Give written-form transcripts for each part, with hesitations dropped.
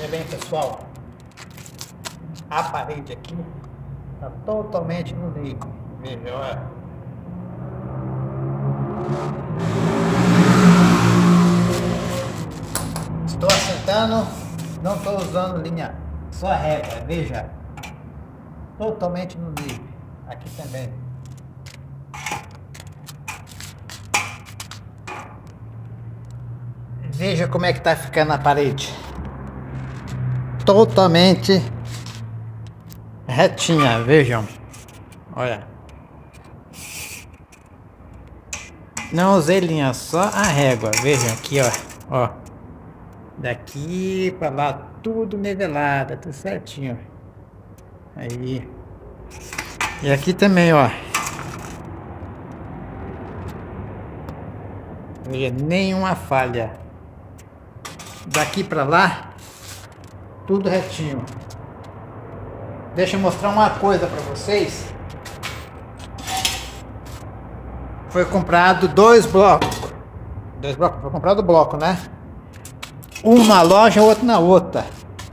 Veja bem, pessoal, a parede aqui está totalmente no nível. Veja, olha. Estou assentando, não estou usando linha, só régua, veja. Totalmente no nível. Aqui também. Veja como é que está ficando a parede. Totalmente retinha, vejam. Olha. Não usei linha, só a régua. Vejam aqui, ó. Daqui para lá, tudo nivelado, tudo certinho. Aí. E aqui também, ó. Veja, nenhuma falha. Daqui para lá, tudo retinho. Deixa eu mostrar uma coisa para vocês. Foi comprado dois blocos. Foi comprado bloco, né? Um na loja, outro na outra.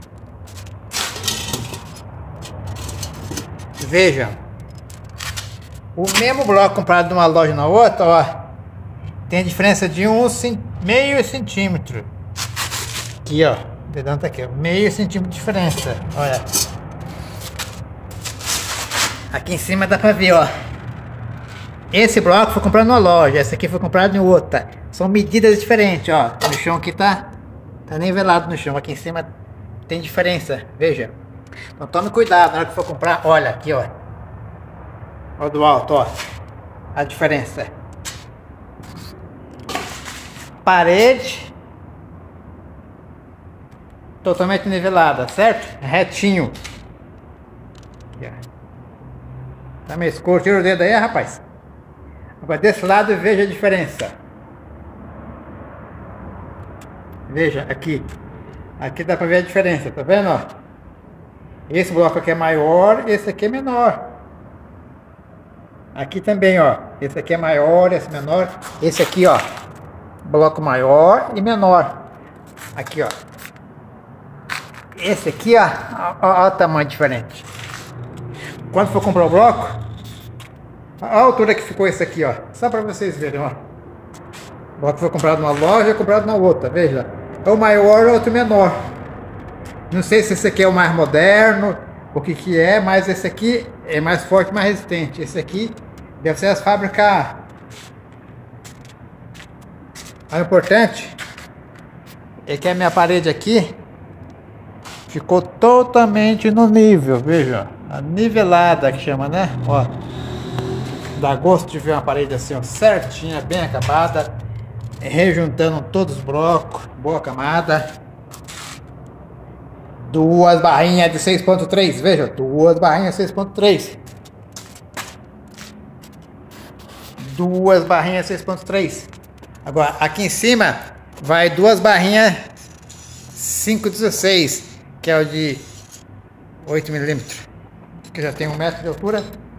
Vejam. O mesmo bloco comprado de uma loja na outra, ó. Tem diferença de meio centímetro. Aqui, ó. O dedão tá aqui, ó. Meio centímetro de diferença. Olha. Aqui em cima dá pra ver, ó. Esse bloco foi comprado numa loja. Esse aqui foi comprado em outra. São medidas diferentes, ó. No chão aqui tá nivelado no chão. Aqui em cima tem diferença. Veja. Então tome cuidado na hora que for comprar. Olha aqui, ó. Ó do alto, ó. A diferença. Parede totalmente nivelada, certo? Retinho. Aqui, ó. Tá meio escuro. Tira o dedo aí, rapaz. Agora desse lado veja a diferença. Veja aqui. Aqui dá pra ver a diferença, tá vendo, ó? Esse bloco aqui é maior, esse aqui é menor. Aqui também, ó. Esse aqui é maior, esse menor. Esse aqui, ó. Bloco maior e menor. Aqui, ó. Esse aqui, ó. Olha o tamanho diferente. Quando for comprar o bloco, olha a altura que ficou esse aqui, ó. Só para vocês verem, ó. O bloco foi comprado numa loja e comprado na outra, veja. É o maior e o outro menor. Não sei se esse aqui é o mais moderno, o que é, mas esse aqui é mais forte, mais resistente. Esse aqui deve ser as fábricas. O importante é que a minha parede aqui ficou totalmente no nível, veja. A nivelada que chama, né? Ó. Dá gosto de ver uma parede assim, ó, certinha, bem acabada. Rejuntando todos os blocos, boa camada. Duas barrinhas de 6.3, veja, duas barrinhas 6.3. Duas barrinhas 6.3. Agora, aqui em cima vai duas barrinhas 5.16, que é o de 8 milímetros. Que já tem 1 metro de altura.